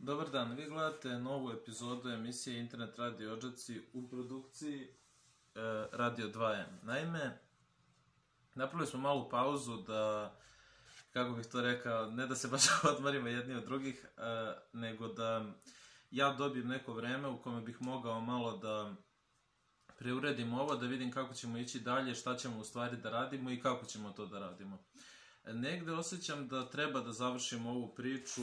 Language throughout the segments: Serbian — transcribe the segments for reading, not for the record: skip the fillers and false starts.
Dobar dan, vi gledate novu epizodu emisije Internet Radio Odžaci u produkciji Radio 2M. Naime, napravili smo malu pauzu da, kako bih to rekao, ne da se baš odmarimo jedni od drugih, nego da ja dobijem neko vreme u kome bih mogao malo da preuredim ovo, da vidim kako ćemo ići dalje, šta ćemo u stvari da radimo i kako ćemo to da radimo. Negde osjećam da treba da završim ovu priču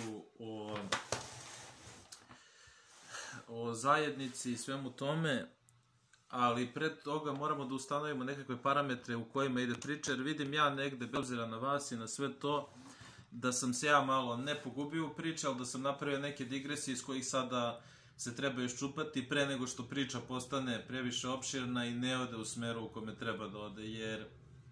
o zajednici i svemu tome, ali pred toga moramo da ustanovimo nekakve parametre u kojima ide priča, jer vidim ja negde, bez obzira na vas i na sve to, da sam se ja malo ne pogubio u priči, ali da sam napravio neke digresije iz kojih sada se treba iščupati pre nego što priča postane previše opširna i ne ode u smeru u kome treba da ode, jer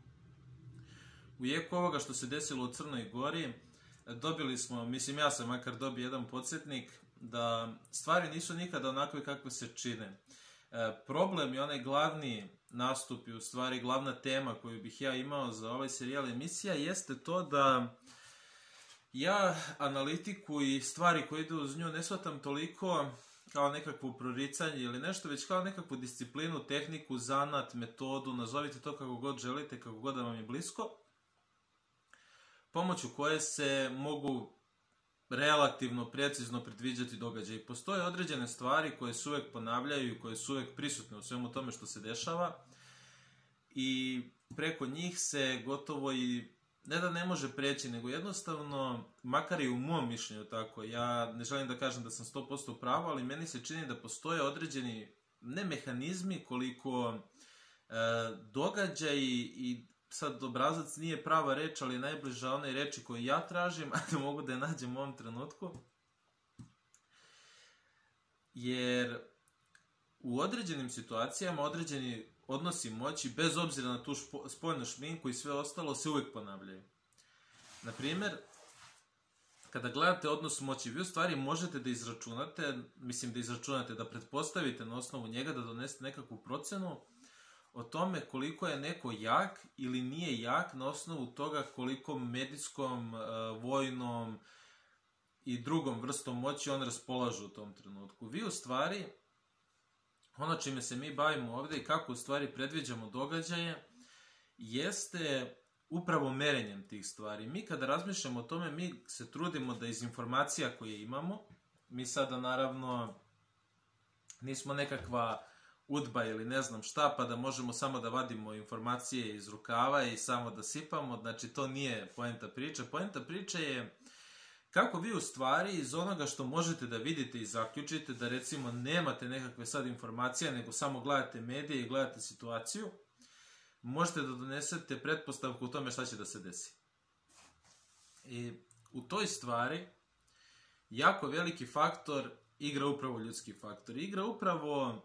u jeku ovoga što se desilo u Crnoj Gori, dobili smo, mislim ja sam makar dobio jedan podsjetnik, da stvari nisu nikada onakve kakve se čine. Problem i onaj glavni nastup i u stvari glavna tema koju bih ja imao za ovaj serijal emisija jeste to da ja analitiku i stvari koje idu uz nju ne shvatam toliko kao nekakvo proricanje ili nešto, već kao nekakvu disciplinu, tehniku, zanat, metodu, nazovite to kako god želite, kako god da vam je blisko, pomoću koje se mogu relativno precizno predviđati događaje. Postoje određene stvari koje se uvek ponavljaju i koje su uvek prisutne u svemu tome što se dešava i preko njih se gotovo i ne da ne može preći, nego jednostavno, makar i u mom mišljenju tako, ja ne želim da kažem da sam 100% pravo, ali meni se čini da postoje određeni, ne mehanizmi, koliko događaji i sad obrazac nije prava reč, ali je najbliža onaj reči koju ja tražim, a da mogu da je nađem u ovom trenutku. Jer u određenim situacijama, određeni odnosi moći, bez obzira na tu spoljnu šminku i sve ostalo, se uvek ponavljaju. Naprimer, kada gledate odnos moći, vi u stvari možete da izračunate, da pretpostavite na osnovu njega, da donesete nekakvu procenu o tome koliko je neko jak ili nije jak na osnovu toga koliko medijskom, vojnom i drugom vrstom moći on raspolaže u tom trenutku. Vi u stvari, ono čime se mi bavimo ovde i kako u stvari predviđamo događaje, jeste upravo merenjem tih stvari. Mi kada razmišljamo o tome, mi se trudimo da iz informacija koje imamo, mi sada naravno nismo nekakva udba ili ne znam šta, pa da možemo samo da vadimo informacije iz rukava i samo da sipamo, znači to nije poenta priče. Poenta priče je kako vi u stvari iz onoga što možete da vidite i zaključite, da recimo nemate nekakve sad informacije, nego samo gledate medije i gledate situaciju, možete da donesete pretpostavku u tome šta će da se desi. I u toj stvari jako veliki faktor igra upravo ljudski faktor. Igra upravo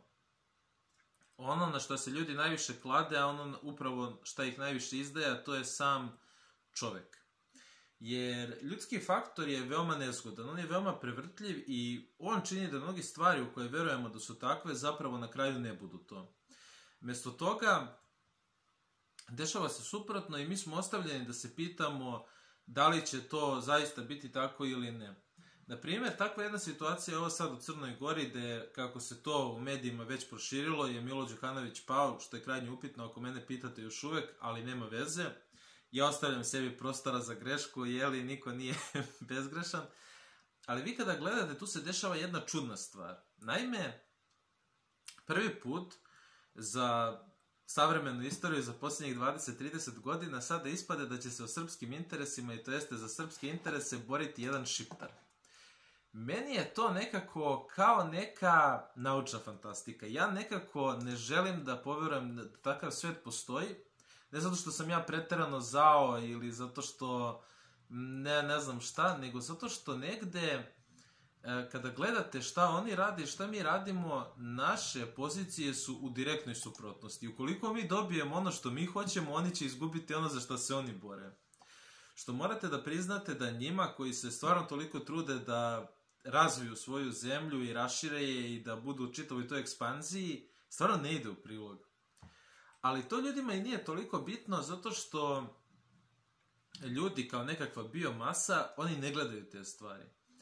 ono na što se ljudi najviše klade, a ono upravo šta ih najviše izdaja, to je sam čovek. Jer ljudski faktor je veoma nezgodan, on je veoma prevrtljiv i on čini da mnogi stvari u koje verujemo da su takve zapravo na kraju ne budu to. Mesto toga, dešava se suprotno i mi smo ostavljeni da se pitamo da li će to zaista biti tako ili ne. Naprimjer, takva jedna situacija je ovo sad u Crnoj Gori, gde, kako se to u medijima već proširilo, je Milo Đukanović pao, što je krajnje upitno ako mene pitate još uvek, ali nema veze. Ja ostavljam sebi prostora za grešku, jeli, niko nije bezgrešan. Ali vi kada gledate, tu se dešava jedna čudna stvar. Naime, prvi put za savremenu istoriju, za posljednjih 20-30 godina, sada ispade da će se o srpskim interesima, i to jeste za srpske interese, boriti jedan Šiptar. Meni je to nekako kao neka naučna fantastika. Ja nekako ne želim da poverujem da takav svet postoji, ne zato što sam ja preterano zao ili zato što ne znam šta, nego zato što negde kada gledate šta oni rade i šta mi radimo, naše pozicije su u direktnoj suprotnosti. Ukoliko mi dobijemo ono što mi hoćemo, oni će izgubiti ono za što se oni bore. Što morate da priznate da njima koji se stvarno toliko trude da razviju svoju zemlju i rašire je i da budu u čitavoj toj ekspanziji, stvarno ne ide u prilog. Ali to ljudima i nije toliko bitno zato što ljudi kao nekakva biomasa, oni ne gledaju te stvari.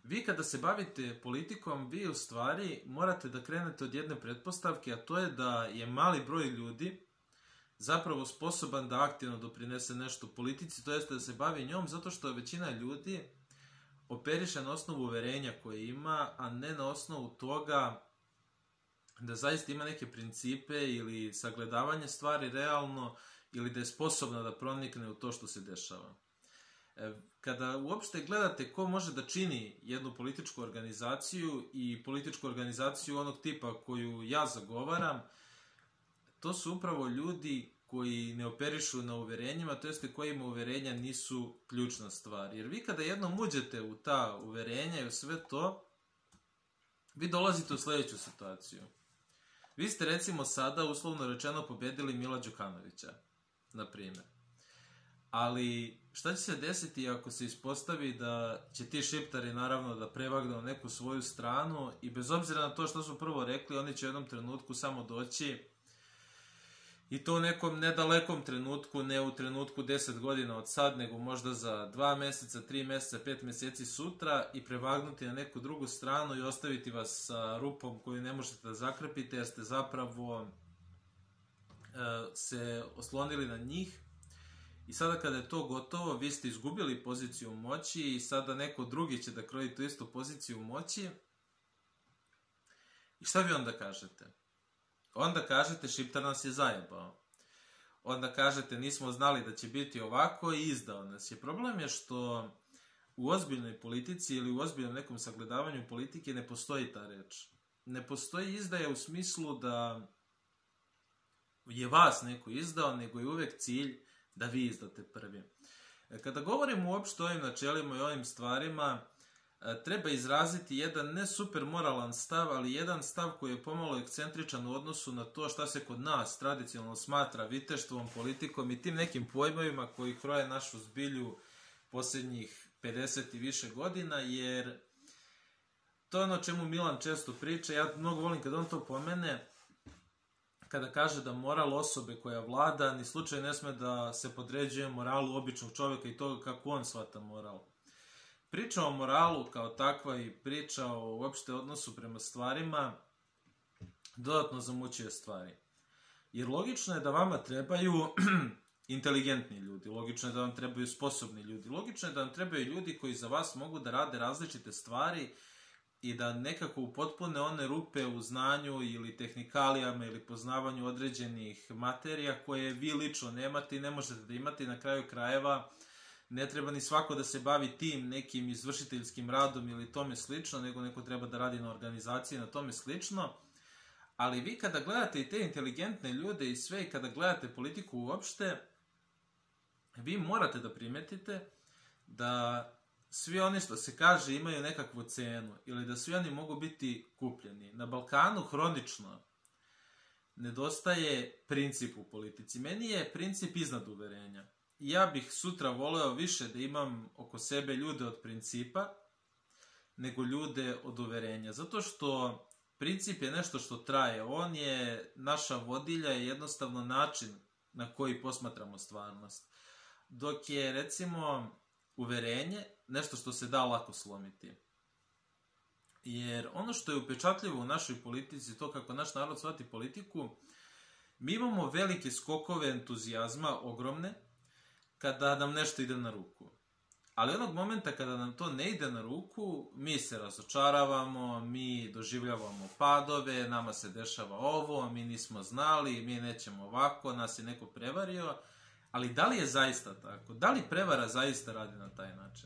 Vi kada se bavite politikom, vi u stvari morate da krenete od jedne pretpostavke, a to je da je mali broj ljudi zapravo sposoban da aktivno doprinese nešto politici, to jeste da se bavi njom, zato što većina ljudi operiše na osnovu uverenja koje ima, a ne na osnovu toga da zaista ima neke principe ili sagledavanje stvari realno, ili da je sposobna da pronikne u to što se dešava. Kada uopšte gledate ko može da čini jednu političku organizaciju i političku organizaciju onog tipa koju ja zagovaram, to su upravo ljudi koji ne operišu na uverenjima, to jeste kojima uverenja nisu ključna stvar. Jer vi kada jednom uđete u ta uverenja i u sve to, vi dolazite u sljedeću situaciju. Vi ste recimo sada, uslovno rečeno, pobedili Mila Đukanovića, na primjer. Ali šta će se desiti ako se ispostavi da će ti šiptari naravno da prevagnu neku svoju stranu i bez obzira na to što su prvo rekli, oni će u jednom trenutku samo doći i to u nekom nedalekom trenutku, ne u trenutku 10 godina od sad, nego možda za 2 mjeseca, 3 mjeseca, 5 mjeseci sutra i prevagnuti na neku drugu stranu i ostaviti vas sa rupom koju ne možete da zakrpite jer ste zapravo se oslonili na njih. I sada kada je to gotovo, vi ste izgubili poziciju moći i sada neko drugi će da kroji tu istu poziciju moći. I šta vi onda kažete? Onda kažete šiptar nas je zajebao. Onda kažete nismo znali da će biti ovako i izdao nas je. Problem je što u ozbiljnoj politici ili u ozbiljnom nekom sagledavanju politike ne postoji ta reč. Ne postoji izdaja u smislu da je vas neko izdao, nego je uvek cilj da vi izdate prvi. Kada govorimo uopšte o ovim načelima i ovim stvarima, treba izraziti jedan ne super moralan stav, ali jedan stav koji je pomalo ekscentričan u odnosu na to šta se kod nas tradicionalno smatra viteštvom, politikom i tim nekim pojmovima koji kroje našu zbilju posljednjih 50 i više godina, jer to je ono o čemu Milan često priča. Ja mnogo volim kad on to pomene, kada kaže da moral osobe koja vlada ni slučaj ne sme da se podređuje moralu običnog čovjeka i toga kako on shvata moral. Priča o moralu kao takva i priča o uopšte odnosu prema stvarima dodatno zamućuje stvari. Jer logično je da vama trebaju inteligentni ljudi, logično je da vam trebaju sposobni ljudi, logično je da vam trebaju ljudi koji za vas mogu da rade različite stvari i da nekako upotpune one rupe u znanju ili tehnikalijama ili poznavanju određenih materija koje vi lično nemate i ne možete da imate. Na kraju krajeva ne treba ni svako da se bavi tim nekim izvršiteljskim radom ili tome slično, nego neko treba da radi na organizaciji na tome slično. Ali vi kada gledate i te inteligentne ljude i sve, i kada gledate politiku uopšte, vi morate da primetite da svi oni što se kaže imaju nekakvu cenu ili da svi oni mogu biti kupljeni. Na Balkanu hronično nedostaje princip u politici. Meni je princip iznad uverenja. Ja bih sutra voleo više da imam oko sebe ljude od principa nego ljude od uverenja. Zato što princip je nešto što traje. On je naša vodilja i jednostavno način na koji posmatramo stvarnost. Dok je, recimo, uverenje nešto što se da lako slomiti. Jer ono što je upečatljivo u našoj politici, to kako naš narod shvati politiku, mi imamo velike skokove entuzijazma, ogromne, kada nam nešto ide na ruku. Ali onog momenta kada nam to ne ide na ruku, mi se razočaravamo, mi doživljavamo padove, nama se dešava ovo, mi nismo znali, mi nećemo ovako, nas je neko prevario. Ali da li je zaista tako? Da li prevara zaista radi na taj način?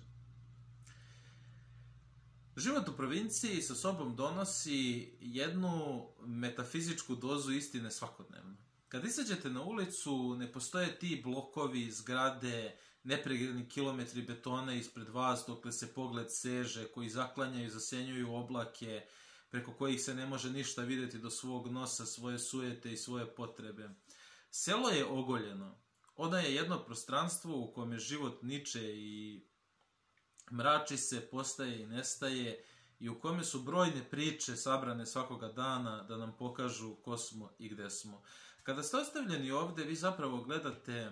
Život u provinciji sa sobom donosi jednu metafizičku dozu istine svakodnevno. Kad izađete na ulicu, ne postoje ti blokovi, zgrade, nepregledni kilometri betona ispred vas dokle se pogled seže, koji zaklanjaju, zasenjuju oblake, preko kojih se ne može ništa vidjeti do svog nosa, svoje sujete i svoje potrebe. Selo je ogoljeno. Ono je jedno prostranstvo u kome život niče i mrači se, postaje i nestaje i u kome su brojne priče sabrane svakoga dana da nam pokažu ko smo i gde smo. Kada ste ostavljeni ovde, vi zapravo gledate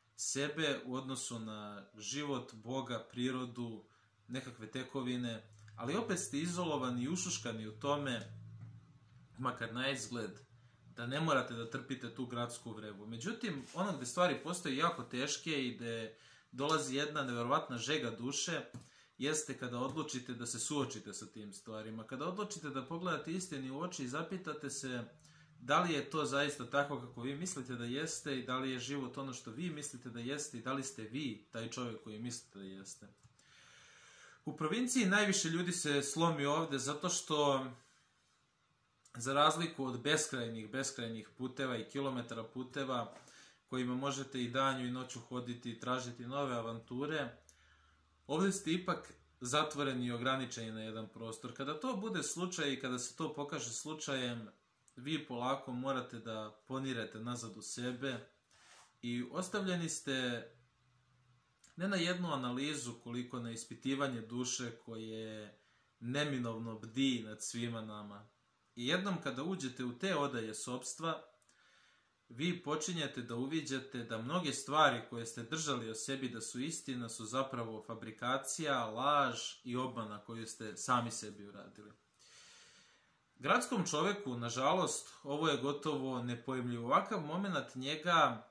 sebe u odnosu na život, Boga, prirodu, nekakve tekovine, ali opet ste izolovani i ušuškani u tome, makar na izgled, da ne morate da trpite tu gradsku vrevu. Međutim, ono gde stvari postaju jako teške i gde dolazi jedna nevjerovatna žega duše, jeste kada odlučite da se suočite sa tim stvarima. Kada odlučite da pogledate istini u oči i zapitate se da li je to zaista tako kako vi mislite da jeste i da li je život ono što vi mislite da jeste i da li ste vi taj čovjek koji mislite da jeste. U provinciji najviše ljudi se slomi ovde zato što, za razliku od beskrajnih puteva i kilometara puteva kojima možete i danju i noću hoditi i tražiti nove avanture, ovdje ste ipak zatvoreni i ograničeni na jedan prostor. Kada to bude slučaj i kada se to pokaže slučajem, vi polako morate da ponirete nazad u sebe i ostavljeni ste ne na jednu analizu koliko na ispitivanje duše koje neminovno bdi nad svima nama. I jednom kada uđete u te odaje sopstva, vi počinjete da uviđate da mnoge stvari koje ste držali o sebi da su istina su zapravo fabrikacija, laž i obmana koju ste sami sebi uradili. Gradskom čoveku, nažalost, ovo je gotovo nepojmljivo. Ovakav moment njega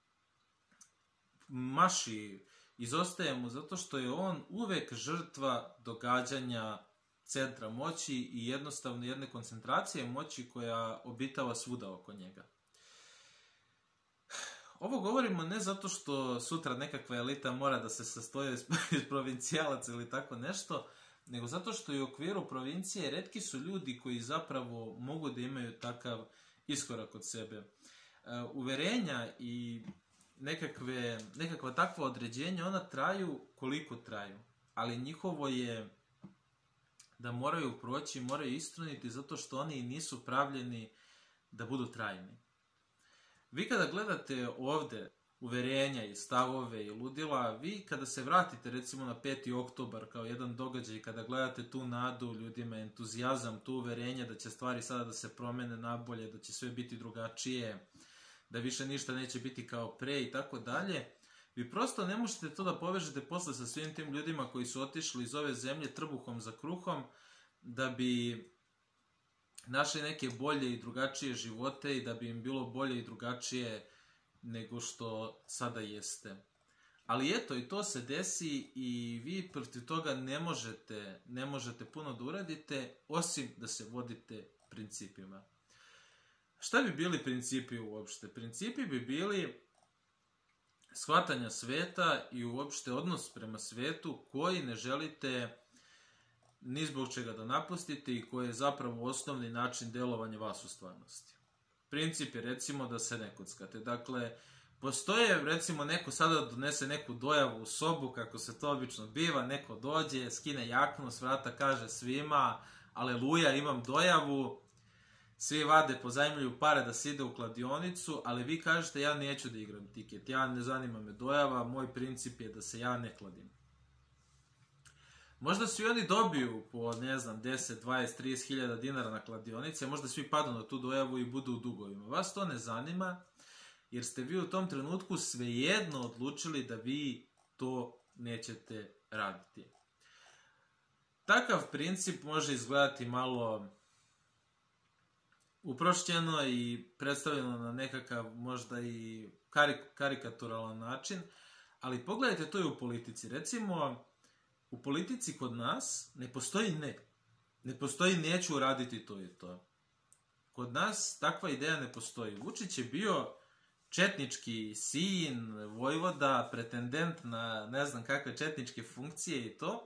maši, izostaje mu zato što je on uvek žrtva događanja centra moći i jednostavno jedne koncentracije moći koja obitava svuda oko njega. Ovo govorimo ne zato što sutra nekakva elita mora da se sastoji iz provincijalaca ili tako nešto, nego zato što i u okviru provincije retki su ljudi koji zapravo mogu da imaju takav iskorak od sebe. Uverenja i nekakva takva određenja, ona traju koliko traju, ali njihovo je da moraju proći, moraju istruniti zato što oni nisu pravljeni da budu trajni. Vi kada gledate ovde uverenja i stavove i ludila, vi kada se vratite recimo na 5. oktobar kao jedan događaj, kada gledate tu nadu ljudima, entuzijazam, tu uverenje da će stvari sada da se promene nabolje, da će sve biti drugačije, da više ništa neće biti kao pre i tako dalje, vi prosto ne možete to da povežete posle sa svim tim ljudima koji su otišli iz ove zemlje trbuhom za kruhom da bi našli neke bolje i drugačije živote i da bi im bilo bolje i drugačije nego što sada jeste. Ali eto, i to se desi i vi protiv toga ne možete puno da uradite, osim da se vodite principima. Šta bi bili principi uopšte? Principi bi bili shvatanja sveta i uopšte odnos prema svetu koji ne želite ni zbog čega da napustite i koji je zapravo osnovni način delovanja vas u stvarnosti. Princip je recimo da se ne kockate. Dakle, postoje recimo neko sada donese neku dojavu u sobu, kako se to obično biva, neko dođe, skine jaknu s vrata, kaže svima, aleluja, imam dojavu, svi vade, pozajmljuju pare da se ide u kladionicu, ali vi kažete ja neću da igram tiket, ja ne zanima me dojava, moj princip je da se ja ne kladim. Možda svi oni dobiju po, 10, 20, 30 hiljada dinara na kladionice, možda svi padnu na tu dojavu i budu u dugovima. Vas to ne zanima, jer ste vi u tom trenutku svejedno odlučili da vi to nećete raditi. Takav princip može izgledati malo uprošćeno i predstavljeno na nekakav možda i karikaturalan način, ali pogledajte to i u politici. Recimo, u politici kod nas ne postoji ne. Ne postoji neću uraditi to i to. Kod nas takva ideja ne postoji. Vučić je bio četnički sin, vojvoda, pretendent na ne znam kakve četničke funkcije i to.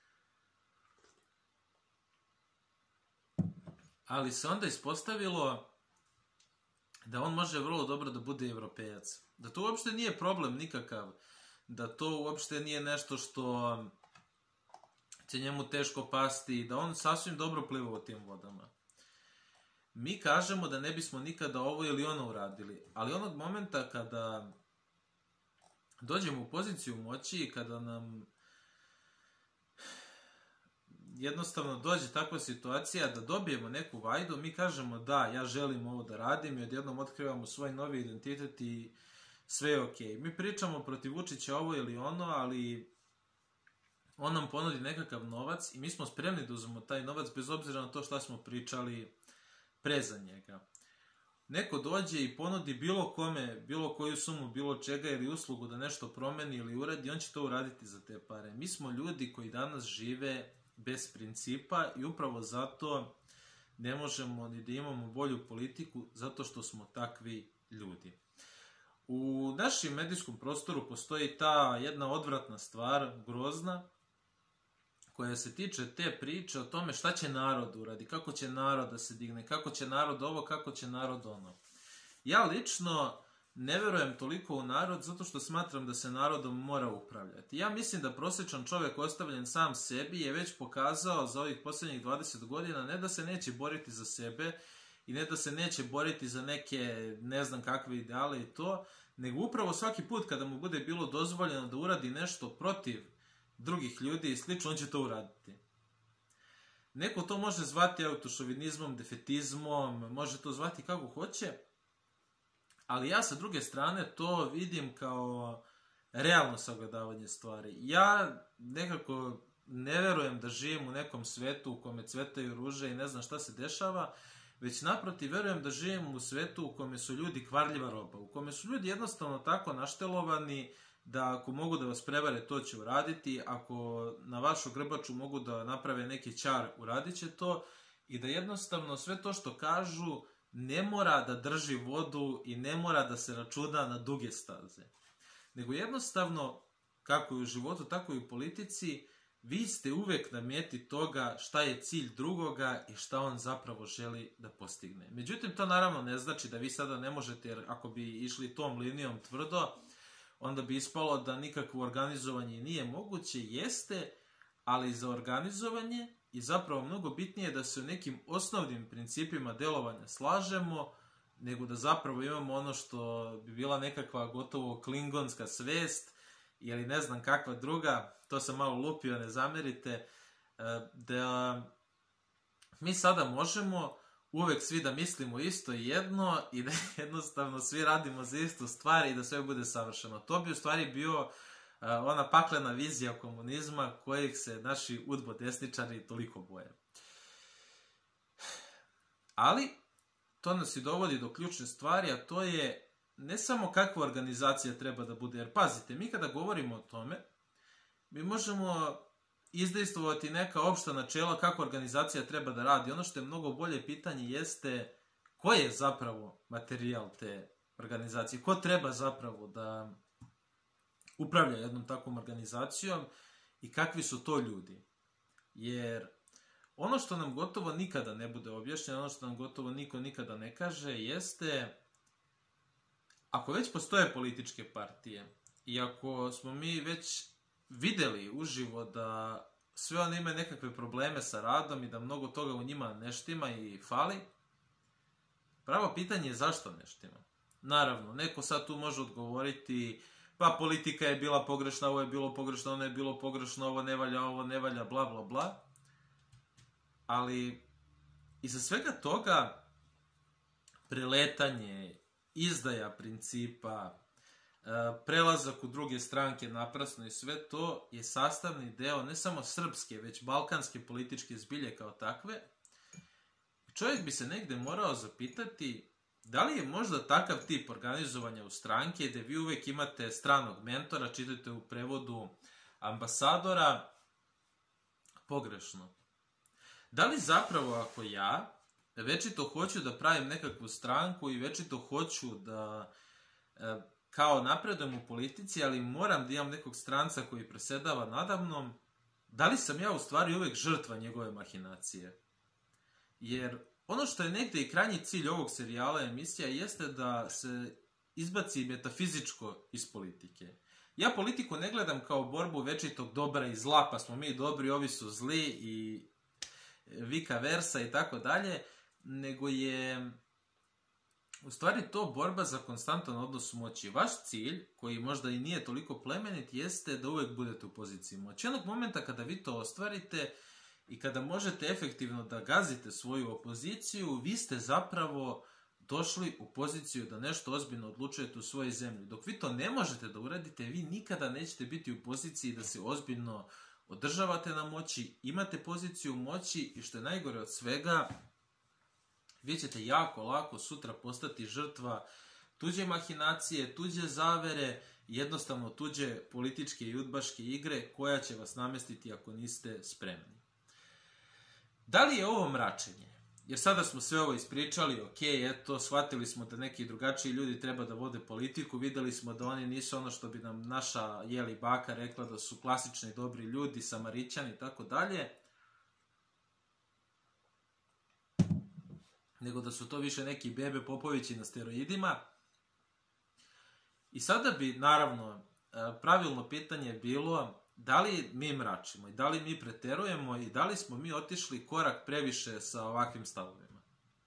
Ali se onda ispostavilo da on može vrlo dobro da bude evropejac. Da to uopšte nije problem nikakav. Da to uopšte nije nešto što će njemu teško pasti i da on sasvim dobro pliva u tim vodama. Mi kažemo da ne bismo nikada ovo ili ono uradili, ali onog momenta kada dođemo u poziciju moći i kada nam jednostavno dođe takva situacija da dobijemo neku vajdu, mi kažemo da, ja želim ovo da radim i odjednom otkrivamo svoj novi identitet i sve je okej. Mi pričamo protiv Vučića ovo ili ono, ali on nam ponudi nekakav novac i mi smo spremni da uzmemo taj novac bez obzira na to šta smo pričali pre za njega. Neko dođe i ponudi bilo kome, bilo koju sumu, bilo čega ili uslugu da nešto promeni ili uradi, on će to uraditi za te pare. Mi smo ljudi koji danas žive bez principa i upravo zato ne možemo ni da imamo bolju politiku, zato što smo takvi ljudi. U našem medijskom prostoru postoji ta jedna odvratna stvar, grozna, koja se tiče te priče o tome šta će narod uradi, kako će narod da se digne, kako će narod ovo, kako će narod ono. Ja lično ne verujem toliko u narod zato što smatram da se narodom mora upravljati. Ja mislim da prosječan čovjek ostavljen sam sebi je već pokazao za ovih posljednjih 20 godina ne da se neće boriti za sebe i ne da se neće boriti za neke ne znam kakve ideale i to, nego upravo svaki put kada mu bude bilo dozvoljeno da uradi nešto protiv drugih ljudi i slično, on će to uraditi. Neko to može zvati autošovinizmom, defetizmom, može to zvati kako hoće, ali ja sa druge strane to vidim kao realno sagledavanje stvari. Ja nekako ne verujem da živim u nekom svetu u kome cvetaju ruže i ne znam šta se dešava, već naprotiv verujem da živim u svetu u kome su ljudi kvarljiva roba, u kome su ljudi jednostavno tako naštelovani da ako mogu da vas prevare, to će uraditi, ako na vašu grbaču mogu da naprave neki čar, uradit će to i da jednostavno sve to što kažu ne mora da drži vodu i ne mora da se računa na duge staze. Nego jednostavno, kako i u životu, tako i u politici, vi ste uvek na meti toga šta je cilj drugoga i šta on zapravo želi da postigne. Međutim, to naravno ne znači da vi sada ne možete, jer ako bi išli tom linijom tvrdo, onda bi ispalo da nikakvo organizovanje nije moguće, jeste, ali za organizovanje i zapravo mnogo bitnije da se u nekim osnovnim principima delovanja slažemo, nego da zapravo imamo ono što bi bila nekakva gotovo klingonska svest, ili ne znam kakva druga, to sam malo lupio, ne zamerite, da mi sada možemo uvek svi da mislimo isto i jedno i da jednostavno svi radimo za istu stvar i da sve bude savršeno. To bi u stvari bio ona paklena vizija komunizma kojeg se naši udbo-desničari toliko boje. Ali, to nas i dovodi do ključne stvari, a to je ne samo kakva organizacija treba da bude, jer pazite, mi kada govorimo o tome, mi možemo izdejstvovati neka opšta načela kako organizacija treba da radi. Ono što je mnogo bolje pitanje jeste ko je zapravo materijal te organizacije, ko treba zapravo da upravlja jednom takvom organizacijom i kakvi su to ljudi. Jer ono što nam gotovo nikada ne bude objašnjeno, ono što nam gotovo niko nikada ne kaže, jeste ako već postoje političke partije i ako smo mi već videli uživo da sve one imaju nekakve probleme sa radom i da mnogo toga u njima ne štima i fali, pravo pitanje je zašto ne štima. Naravno, neko sad tu može odgovoriti pa politika je bila pogrešna, ovo je bilo pogrešno, ono je bilo pogrešno, ovo ne valja, bla bla bla. Ali iza svega toga preletanje, izdaja principa, prelazak u druge stranke naprasno i sve to je sastavni deo ne samo srpske, već balkanske političke zbilje kao takve. Čovjek bi se negde morao zapitati da li je možda takav tip organizovanja u stranke gde vi uvek imate stranog mentora, čitate u prevodu ambasadora, pogrešno. Da li zapravo ako ja večito hoću da pravim nekakvu stranku i večito hoću da kao napredujem u politici, ali moram da imam nekog stranca koji presedava nadamnom, da li sam ja u stvari uvek žrtva njegove mahinacije? Jer ono što je negde i krajnji cilj ovog serijala emisija jeste da se izbaci metafizičko iz politike. Ja politiku ne gledam kao borbu večitog dobra i zla, pa smo mi dobri, ovi su zli i vika versa i tako dalje, nego je u stvari to borba za konstantan odnos moći. Vaš cilj, koji možda i nije toliko plemenit, jeste da uvek budete u poziciji moći. Onog momenta kada vi to ostvarite i kada možete efektivno da gazite svoju opoziciju, vi ste zapravo došli u poziciju da nešto ozbiljno odlučujete u svojoj zemlji. Dok vi to ne možete da uradite, vi nikada nećete biti u poziciji da se ozbiljno održavate na moći, imate poziciju moći i što je najgore od svega, vi ćete jako lako sutra postati žrtva tuđe mahinacije, tuđe zavere, jednostavno tuđe političke i udbaške igre koja će vas namestiti ako niste spremni. Da li je ovo mračenje? Jer sada smo sve ovo ispričali, ok, eto, shvatili smo da neki drugačiji ljudi treba da vode politiku, videli smo da oni nisu ono što bi nam naša jeli baka rekla da su klasični dobri ljudi, Samarićani i tako dalje, nego da su to više neki Bebe Popovići na steroidima. I sada bi, naravno, pravilno pitanje bilo da li mi mračimo i da li mi preterujemo i da li smo mi otišli korak previše sa ovakvim stavovima.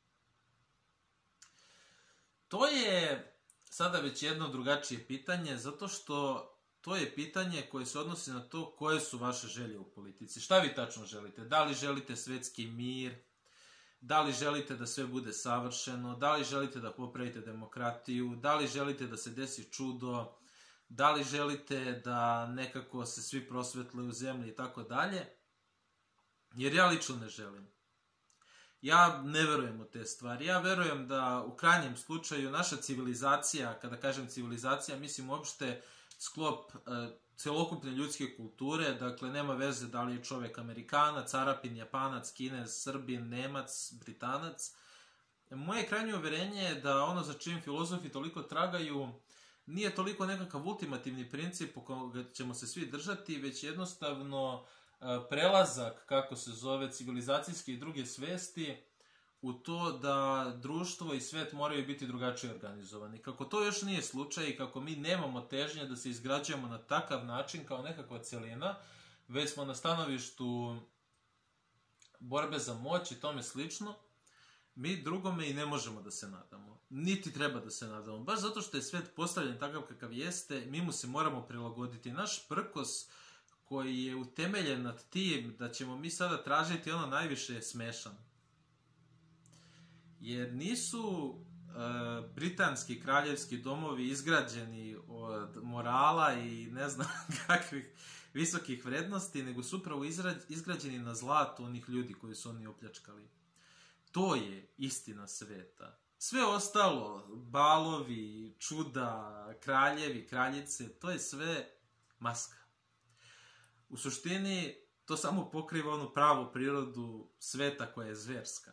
To je sada već jedno drugačije pitanje, zato što to je pitanje koje se odnosi na to koje su vaše želje u politici. Šta vi tačno želite? Da li želite svetski mir? Da li želite da sve bude savršeno? Da li želite da popravite demokratiju? Da li želite da se desi čudo? Da li želite da nekako se svi prosvetle u zemlji i tako dalje? Jer ja lično ne želim. Ja ne verujem u te stvari. Ja verujem da u krajnjem slučaju naša civilizacija, kada kažem civilizacija, mislim uopšte sklop celokupne ljudske kulture, dakle nema veze da li je čovek Amerikanac, Arapin, Japanac, Kinez, Srbin, Nemac, Britanac. Moje krajnje uverenje je da ono za čim filozofi toliko tragaju nije toliko nekakav ultimativni princip po koga ćemo se svi držati, već jednostavno prelazak, kako se zove, civilizacijske i druge svesti u to da društvo i svet moraju biti drugačije organizovani. Kako to još nije slučaj i kako mi nemamo težnje da se izgrađujemo na takav način kao nekakva celina, već smo na stanovištu borbe za moć i tome slično, mi drugome i ne možemo da se nadamo. Niti treba da se nadamo. Baš zato što je svet postavljen takav kakav jeste, mi mu se moramo prilagoditi. Naš prkos koji je utemeljen nad tim da ćemo mi sada tražiti ono najviše je smešan. Jer nisu britanski kraljevski domovi izgrađeni od morala i ne znam kakvih visokih vrednosti, nego su upravo izgrađeni na zlatu onih ljudi koji su oni opljačkali. To je istina sveta. Sve ostalo, balovi, čuda, kraljevi, kraljice, to je sve maska. U suštini, to samo pokriva onu pravu prirodu sveta koja je zverska.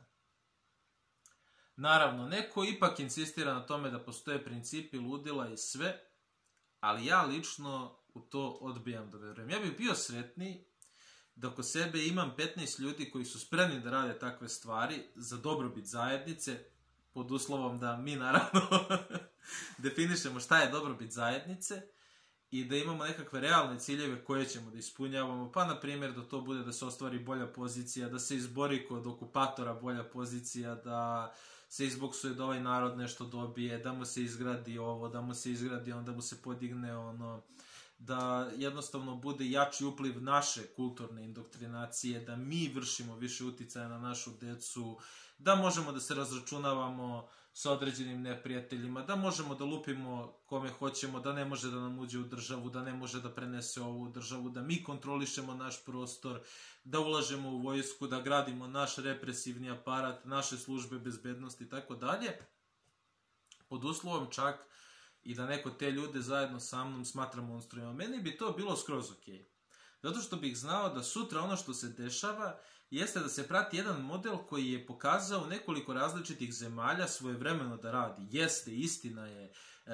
Naravno, neko ipak insistira na tome da postoje principi ludila i sve, ali ja lično u to odbijam da verujem. Ja bih bio sretniji da oko sebe imam 15 ljudi koji su spremni da rade takve stvari za dobrobit zajednice, pod uslovom da mi naravno definišemo šta je dobrobit zajednice i da imamo nekakve realne ciljeve koje ćemo da ispunjavamo, pa na primjer da to bude da se ostvari bolja pozicija, da se izbori kod okupatora bolja pozicija, da se izboksuje da ovaj narod nešto dobije, da mu se izgradi ovo, da mu se izgradi ono, da mu se podigne ono, da jednostavno bude jači upliv naše kulturne indoktrinacije, da mi vršimo više uticaja na našu decu, da možemo da se razračunavamo sa određenim neprijateljima, da možemo da lupimo kome hoćemo, da ne može da nam uđe u državu, da ne može da prenese ovu državu, da mi kontrolišemo naš prostor, da ulažemo u vojsku, da gradimo naš represivni aparat, naše službe bezbednosti i tako dalje, pod uslovom čak i da neko te ljude zajedno sa mnom smatra monstrujima. Meni bi to bilo skroz okej. Zato što bih znao da sutra ono što se dešava jeste da se prati jedan model koji je pokazao nekoliko različitih zemalja svojevremeno da radi. Jeste, istina je.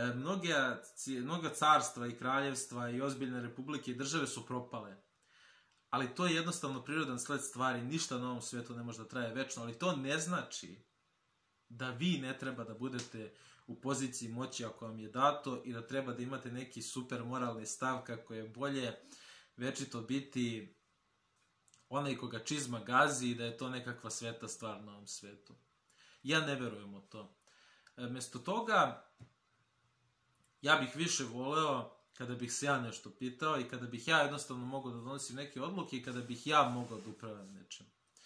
Mnoga carstva i kraljevstva i ozbiljne republike i države su propale. Ali to je jednostavno prirodan sled stvari. Ništa na ovom svetu ne može da traje večno. Ali to ne znači da vi ne treba da budete u poziciji moći ako vam je dato i da treba da imate neki super moralni stav kako je bolje večito biti onaj koga čizma gazi i da je to nekakva sveta stvar na ovom svetu. Ja ne verujem u to. Mesto toga, ja bih više voleo kada bih se ja nešto pitao i kada bih ja jednostavno mogao da donosim neke odluke i kada bih ja mogao da upravljam nečem.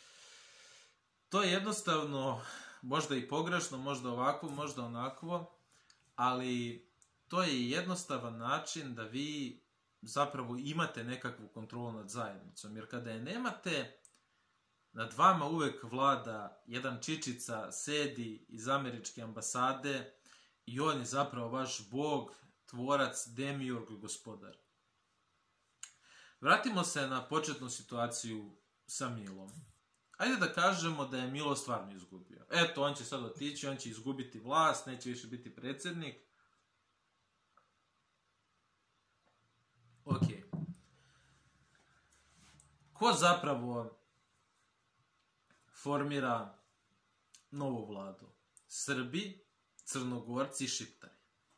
To je jednostavno možda i pogrešno, možda ovako, možda onako, ali to je jednostavan način da vi zapravo imate nekakvu kontrolu nad zajednicom. Jer kada je nemate, nad vama uvek vlada jedan čičica, sedi iz američke ambasade i on je zapravo vaš bog, tvorac, demiurg, gospodar. Vratimo se na početnu situaciju sa Milom. Ajde da kažemo da je Milo stvarno izgubio. Eto, on će sad otići, on će izgubiti vlast, neće više biti predsjednik. Ok. Ko zapravo formira novu vladu? Srbi, Crnogorci i Šiptari.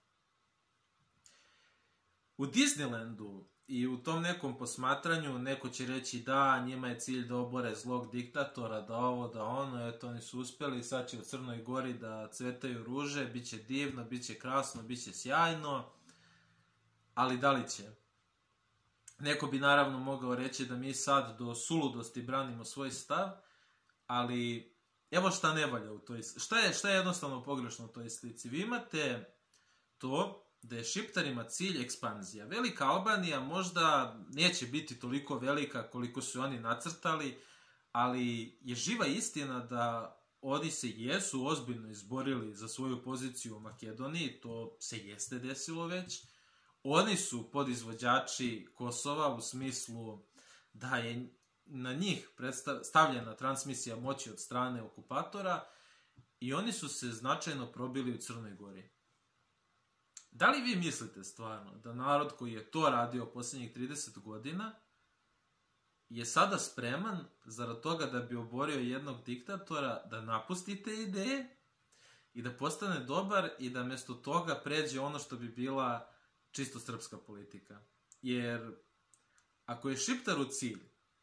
U Disneylandu i u tom nekom posmatranju neko će reći da, njima je cilj da obore zlog diktatora, da ovo, da ono, eto oni su uspjeli, sad će u Crnoj Gori da cvetaju ruže, bit će divno, bit će krasno, bit će sjajno, ali da li će? Neko bi naravno mogao reći da mi sad do suludosti branimo svoj stav, ali evo šta ne valja u toj slici. Šta je jednostavno pogrešno u toj slici? Vi imate to da je Šiptarima cilj ekspanzija. Velika Albanija možda neće biti toliko velika koliko su oni nacrtali, ali je živa istina da oni se jesu ozbiljno izborili za svoju poziciju u Makedoniji, to se jeste desilo već. Oni su podizvođači Kosova u smislu da je na njih stavljena transmisija moći od strane okupatora i oni su se značajno probili u Crnoj Gori. Da li vi mislite stvarno da narod koji je to radio posljednjih 30 godina je sada spreman zarad toga da bi oborio jednog diktatora da napusti te ideje i da postane dobar i da mjesto toga pređe ono što bi bila čisto srpska politika? Jer ako je Šiptaru cilj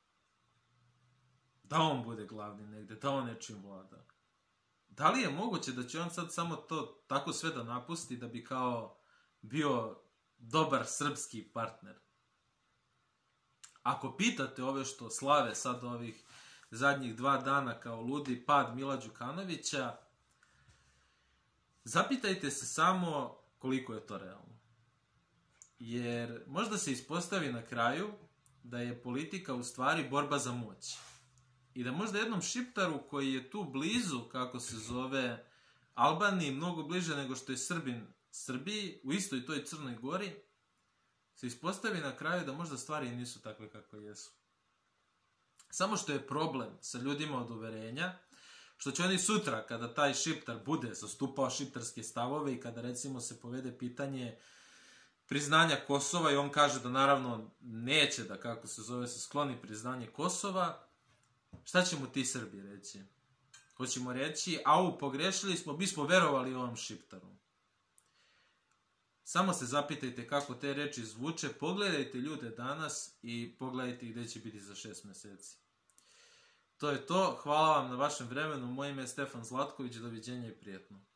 da on bude glavni negde, da on nečim vlada, da li je moguće da će on sad samo to tako sve da napusti da bi kao bio dobar srpski partner? Ako pitate ove što slave sad ovih zadnjih 2 dana kao ludi pad Mila Đukanovića, zapitajte se samo koliko je to realno. Jer možda se ispostavi na kraju da je politika u stvari borba za moć. I da možda jednom Šiptaru koji je tu blizu, kako se zove, Albaniji, mnogo bliže nego što je Srbin Srbiji, u istoj toj Crnoj Gori, se ispostavi na kraju da možda stvari nisu takve kako jesu. Samo što je problem sa ljudima od uverenja, što će oni sutra, kada taj Šiptar bude zastupao šiptarske stavove i kada recimo se povede pitanje priznanja Kosova i on kaže da naravno neće da, kako se zove, se skloni priznanje Kosova, šta će mu ti Srbi reći? Hoćemo reći, au, pogrešili smo, bismo verovali ovom Šiptaru. Samo se zapitajte kako te reči zvuče, pogledajte ljude danas i pogledajte gde će biti za 6 meseci. To je to, hvala vam na vašem vremenu, moje ime je Stefan Zlatković, doviđenja i prijetno.